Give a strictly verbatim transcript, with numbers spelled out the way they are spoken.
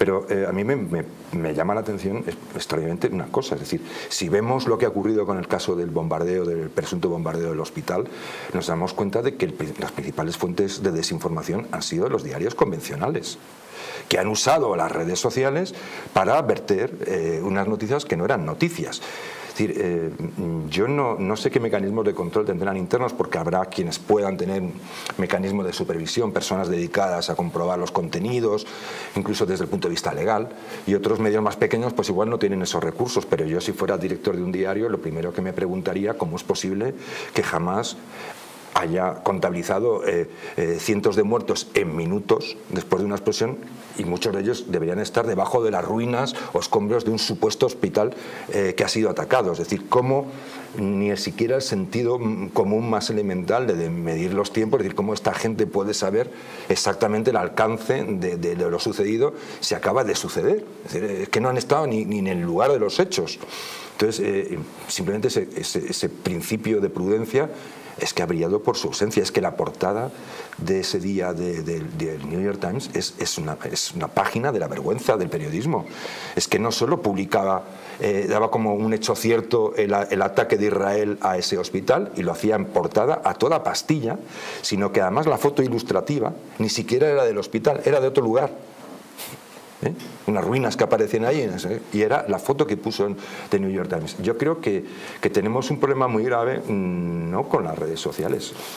Pero eh, a mí me, me, me llama la atención extraordinariamente una cosa, es decir, si vemos lo que ha ocurrido con el caso del bombardeo, del presunto bombardeo del hospital, nos damos cuenta de que el, las principales fuentes de desinformación han sido los diarios convencionales, que han usado las redes sociales para verter eh, unas noticias que no eran noticias. Es decir, eh, yo no, no sé qué mecanismos de control tendrán internos, porque habrá quienes puedan tener mecanismos de supervisión, personas dedicadas a comprobar los contenidos, incluso desde el punto de vista legal, y otros medios más pequeños pues igual no tienen esos recursos, pero yo, si fuera director de un diario, lo primero que me preguntaría cómo es posible que jamás haya contabilizado eh, eh, cientos de muertos en minutos después de una explosión, y muchos de ellos deberían estar debajo de las ruinas o escombros de un supuesto hospital eh, que ha sido atacado. Es decir, cómo ni siquiera el sentido común más elemental de, de medir los tiempos, es decir, cómo esta gente puede saber exactamente el alcance de, de, de lo sucedido si acaba de suceder. Es decir, es que no han estado ni, ni en el lugar de los hechos. Entonces, eh, simplemente ese, ese, ese principio de prudencia es que ha brillado por su ausencia. Es que la portada de ese día del de, de New York Times es, es, una, es una página de la vergüenza del periodismo. Es que no solo publicaba, eh, daba como un hecho cierto el, el ataque de Israel a ese hospital, y lo hacía en portada a toda pastilla, sino que además la foto ilustrativa ni siquiera era del hospital, era de otro lugar. ¿Eh? Unas ruinas que aparecían ahí, ¿eh? Y era la foto que puso en The New York Times. Yo creo que, que tenemos un problema muy grave, no con las redes sociales.